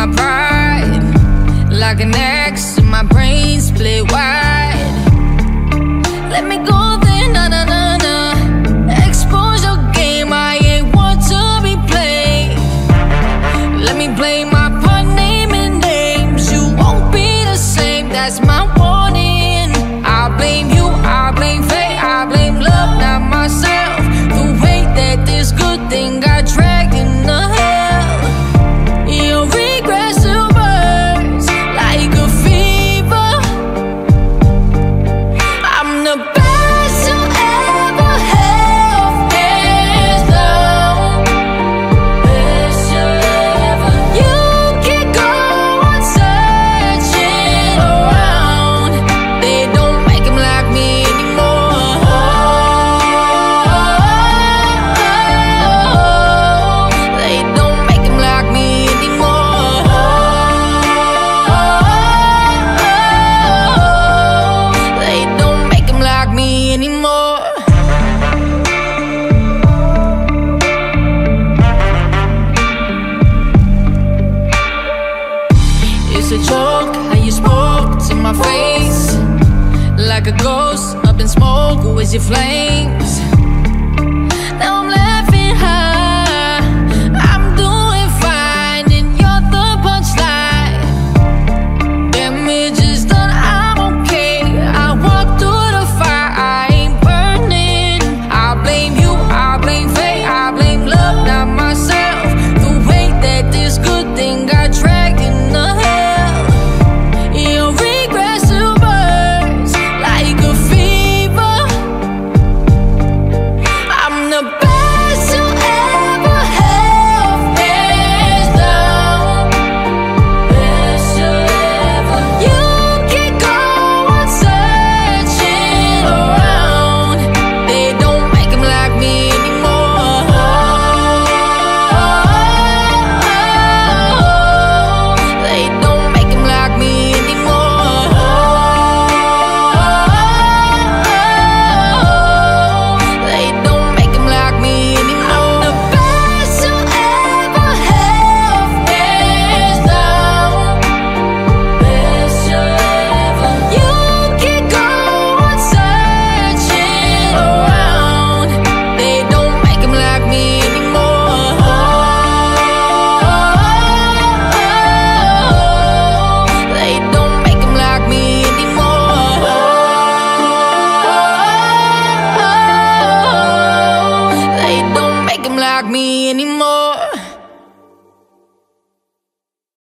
my pride. Like an axe in my brain split wide. Let me go then, na na na na. Expose your game, I ain't want to be played. Let me play my part, naming names. You won't be the same, that's my warning. I blame you, I blame fate, I blame love, not myself. The way that this good thing got dragged in the hell. Your regrets still burns like a fever. I'm the best you ever have, hands down. Best you ever. You can go on searching around. They don't make him like me anymore. They don't make him like me anymore. They don't make him like me anymore. It's a joke how you spoke to my face. Like a ghost up in smoke with your flames. Now I'm laughing high, I'm doing fine, and you're the punchline. Damage is done, I'm okay. I walk through the fire, I ain't burning. I blame you, I blame fate, I blame love, not myself. The way that this good thing got dragged in the hell. Your regret still burns like a fever. I'm the best you ever have, hands down. Best you ever. You can go on searching around. They don't make him like me anymore. They don't make him like me anymore. They don't make him like me anymore. I'm the best you ever have, hands down. Best you ever. You can go on searching around. They don't make him like me anymore. They don't make him like me anymore. They don't make him like me anymore.